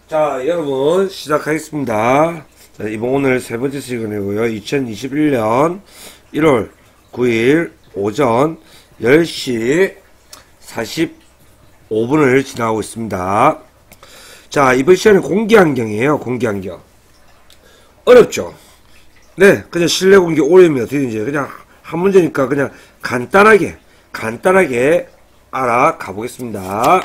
자, 여러분, 시작하겠습니다. 자, 이번 오늘 세 번째 시간이고요. 2021년 1월 9일 오전 10시 45분을 지나고 있습니다. 자, 이번 시간은 공기환경이에요. 공기환경. 어렵죠? 네, 그냥 실내 공기 오염이 어떻게 되는지 그냥 한 문제니까 그냥 간단하게 알아가 보겠습니다.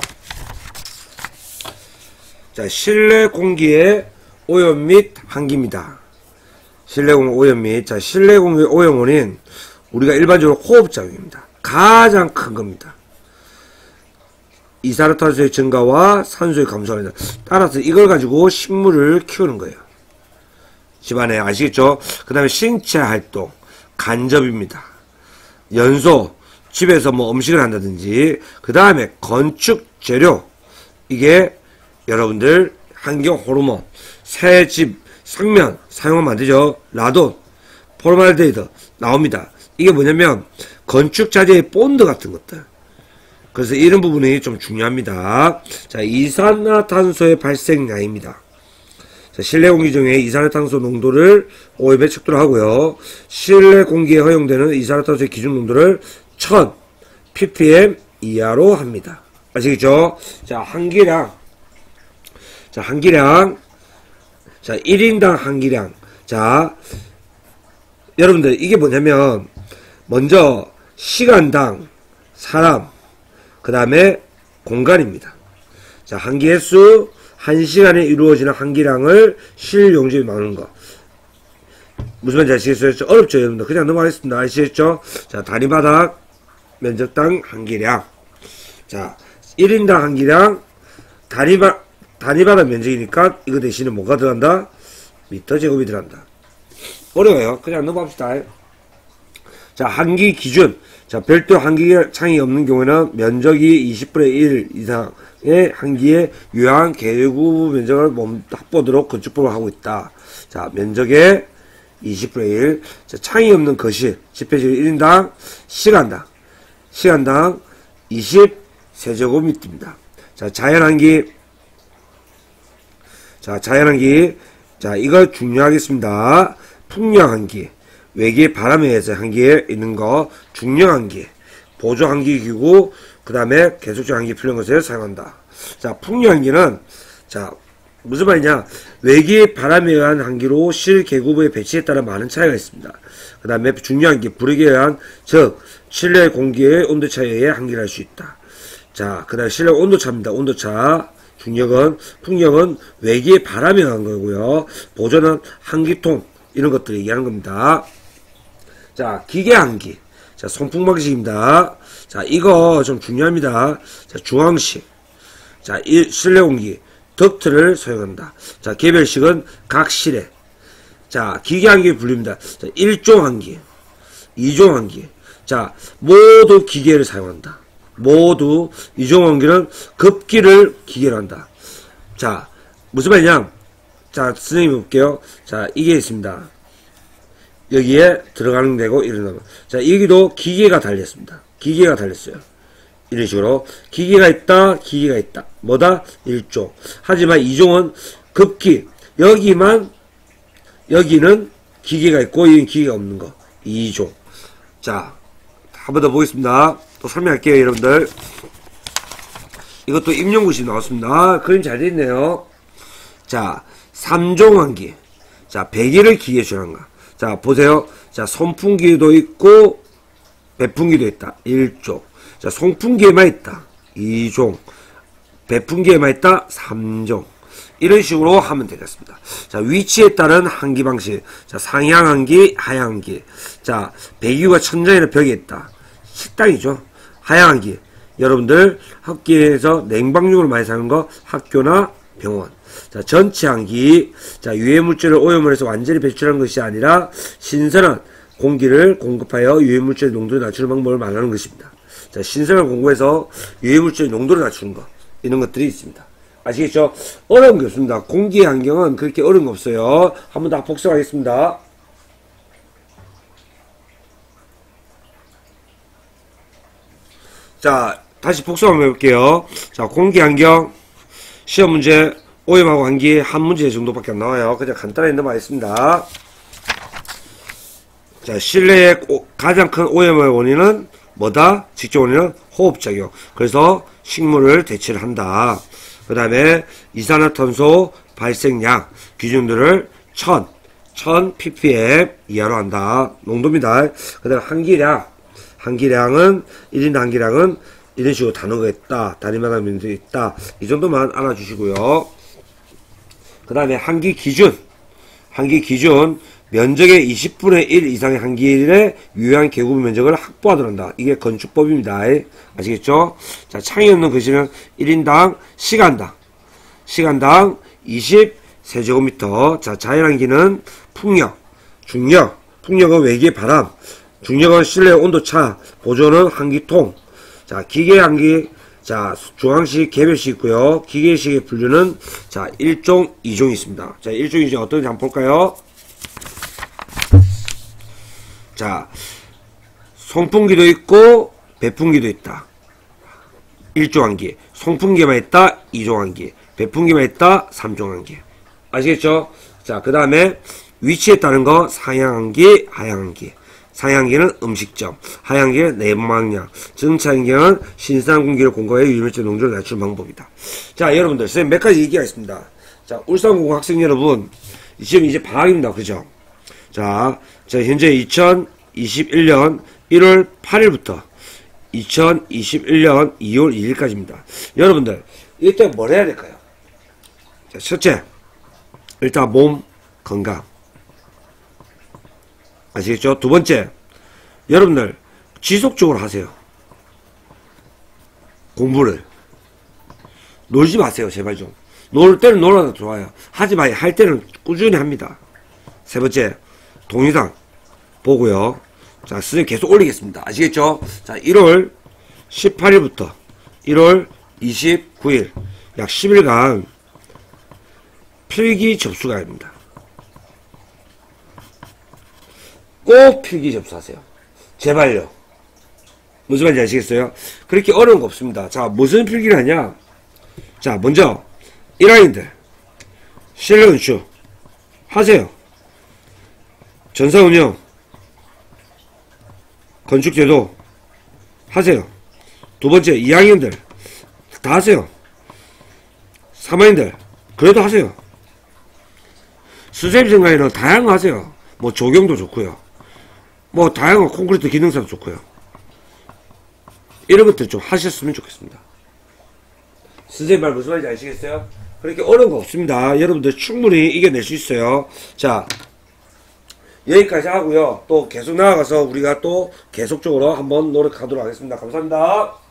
자, 실내 공기의 오염 및 환기입니다. 실내 공기 오염 및, 자, 실내 공기 오염 원인, 우리가 일반적으로 호흡작용입니다. 가장 큰 겁니다. 이산화탄소의 증가와 산소의 감소입니다. 따라서 이걸 가지고 식물을 키우는 거예요. 집안에 아시겠죠? 그 다음에 신체 활동, 간접입니다. 연소, 집에서 뭐 음식을 한다든지, 그 다음에 건축 재료, 이게 여러분들 환경 호르몬, 새 집, 성면 사용하면 안 되죠. 라돈, 포르말데히드 나옵니다. 이게 뭐냐면 건축 자재의 본드 같은 것들. 그래서 이런 부분이 좀 중요합니다. 자, 이산화탄소의 발생량입니다. 자, 실내 공기 중에 이산화탄소 농도를 오염에 척도를 하고요. 실내 공기에 허용되는 이산화탄소의 기준 농도를 1000 ppm 이하로 합니다. 아시겠죠? 자, 한기량. 자, 한기량. 자, 1인당 한기량. 자, 여러분들, 이게 뭐냐면, 먼저, 시간당 사람, 그 다음에 공간입니다. 자, 한기 횟수, 1시간에 이루어지는 한기량을 실용적으로 나누는 거. 무슨 말인지 아시겠어요? 어렵죠, 여러분들? 그냥 넘어가겠습니다. 아시겠죠? 자, 단위바닥, 면적당 한기량. 자, 1인당 한기량, 단위바닥 면적이니까 이거 대신에 뭐가 들어간다? 미터 제곱이 들어간다. 어려워요. 그냥 넘어갑시다. 자, 한기 기준. 자, 별도 한기 창이 없는 경우에는 면적이 20분의 1 이상의 한기에 유효한 개구 면적을 확보하도록 건축법을 하고 있다. 자, 면적의 20분의 1. 자, 창이 없는 거실. 집회실 1인당 시간당 20세제곱미터입니다. 자, 자연한기. 자, 자연한기. 자, 이거 중요하겠습니다. 풍력한기. 외기의 바람에 의해서 한기에 있는 거, 중력한기, 보조한기기구, 그 다음에 계속적 한기 풀린 것을 사용한다. 자, 풍력한기는, 자, 무슨 말이냐. 외기의 바람에 의한 한기로 실계구부의 배치에 따라 많은 차이가 있습니다. 그 다음에 중력한기, 불에게 의한, 즉, 실내 공기의 온도차에 의해 한기를 할 수 있다. 자, 그 다음에 실내 온도차입니다. 온도차. 중력은, 풍력은 외기의 바람에 의한 거고요. 보조는 한기통, 이런 것들을 얘기하는 겁니다. 자, 기계한기. 자, 송풍방식입니다. 자, 이거 좀 중요합니다. 자, 중앙식. 자, 실내 공기. 덕트를 사용한다. 자, 개별식은 각 실에. 자, 기계한기 불립니다. 자, 1종한기. 2종한기. 자, 모두 기계를 사용한다. 모두 2종한기는 급기를 기계로 한다. 자, 무슨 말이냐? 자, 선생님 볼게요. 자, 이게 있습니다. 여기에 들어가는 데고 이런 거. 자, 여기도 기계가 달렸습니다. 기계가 달렸어요. 이런 식으로 기계가 있다. 뭐다? 1종. 하지만 2종은 급기. 여기는 기계가 있고 여기는 기계가 없는 거. 2종. 자, 한 번 더 보겠습니다. 또 설명할게요, 여러분들. 이것도 임용구시 나왔습니다. 그림 잘 돼 있네요. 자, 3종한기. 자, 배기를 기계에 주는가. 자, 보세요. 자, 선풍기도 있고, 배풍기도 있다. 1종. 자, 송풍기에만 있다. 2종. 배풍기에만 있다. 3종. 이런 식으로 하면 되겠습니다. 자, 위치에 따른 한기 방식. 자, 상향한기, 하향한기. 자, 배기구가 천장이나 벽에 있다. 식당이죠. 하향한기. 여러분들 학교에서 냉방용으로 많이 사는 거 학교나 병원. 자, 전체 한기. 자, 유해물질을 오염을 해서 완전히 배출하는 것이 아니라 신선한 공기를 공급하여 유해물질의 농도를 낮추는 방법을 말하는 것입니다. 자, 신선한 공구에서 유해물질의 농도를 낮추는 것. 이런 것들이 있습니다. 아시겠죠? 어려운 게 없습니다. 공기 환경은 그렇게 어려운 거 없어요. 한 번 더 복습하겠습니다. 자, 다시 복습 한번 해볼게요. 자, 공기 환경 시험 문제 오염하고 한기 한 문제 정도밖에 안 나와요. 그냥 간단하게 넘어가겠습니다. 자, 실내의 가장 큰 오염의 원인은 뭐다? 직접 원인은 호흡작용. 그래서 식물을 대체를 한다. 그 다음에 이산화탄소 발생량 기준들을 1000 ppm 이하로 한다. 농도입니다. 그 다음에 한기량은 1인당 한기량은 이런 식으로 단어가 있다. 단위마다 면도 있다. 이 정도만 알아주시고요. 그 다음에 한기 기준 면적의 20분의 1 이상의 한기의 유효한 계급 면적을 확보하도록 한다. 이게 건축법입니다. 아시겠죠? 자, 창이 없는 거실은 1인당 시간당 20세제곱미터. 자, 자연한기는 풍력, 중력, 풍력은 외기의 바람, 중력은 실내 온도차, 보조는 한기통. 자, 기계한기, 자, 중앙식, 개별식 있고요. 기계식의 분류는, 자, 1종, 2종이 있습니다. 자, 1종, 2종 어떤지 한번 볼까요? 자, 송풍기도 있고, 배풍기도 있다. 1종 한기. 송풍기만 있다, 2종 한기. 배풍기만 있다, 3종 한기. 아시겠죠? 자, 그 다음에 위치에 따른 거, 상향한기, 하향한기. 상향기는 음식점, 하향기는 내막량, 정차향기는 신선한 공기를 공급해 유해물질 농도를 낮추는 방법이다. 자, 여러분들, 선생님 몇 가지 얘기하겠습니다. 자, 울산공고 학생 여러분, 지금 이제 방학입니다. 그죠? 자, 현재 2021년 1월 8일부터 2021년 2월 2일까지입니다. 여러분들, 이때 뭘 해야 될까요? 자, 첫째, 일단 몸 건강. 아시겠죠? 두 번째, 여러분들 지속적으로 하세요. 공부를. 놀지 마세요. 제발 좀. 놀 때는 놀아도 좋아요. 하지 마요. 할 때는 꾸준히 합니다. 세 번째, 동영상 보고요. 자, 선생님 계속 올리겠습니다. 아시겠죠? 자, 1월 18일부터 1월 29일 약 10일간 필기 접수가 됩니다. 꼭 필기 접수하세요. 제발요. 무슨 말인지 아시겠어요? 그렇게 어려운 거 없습니다. 자, 무슨 필기를 하냐? 자, 먼저 1학년들 실내 건축 하세요. 전사운영 건축제도 하세요. 두 번째 2학년들 다 하세요. 3학년들 그래도 하세요. 선생님 생각에는 다양한 거 하세요. 뭐 조경도 좋고요. 뭐 다양한 콘크리트 기능사도 좋고요. 이런 것들 좀 하셨으면 좋겠습니다. 선생님 말 무슨 말인지 아시겠어요? 그렇게 어려운 거 없습니다. 여러분들 충분히 이겨낼 수 있어요. 자, 여기까지 하고요. 또 계속 나아가서 우리가 또 계속적으로 한번 노력하도록 하겠습니다. 감사합니다.